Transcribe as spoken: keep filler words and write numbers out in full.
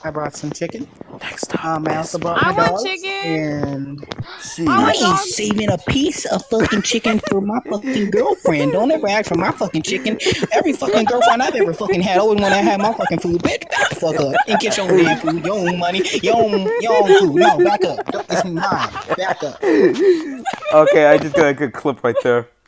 I brought some chicken. Next time. Um, I also brought I my want dogs. chicken. And She. I I want ain't dogs. saving a piece of fucking chicken for my fucking girlfriend. Don't ever ask for my fucking chicken. Every fucking girlfriend I've ever fucking had always want to have my fucking food. Bitch, back the fuck up and get your own damn food, your own money, your own, your own food. No, back up. It's mine. Back up. Okay, I just got a good clip right there.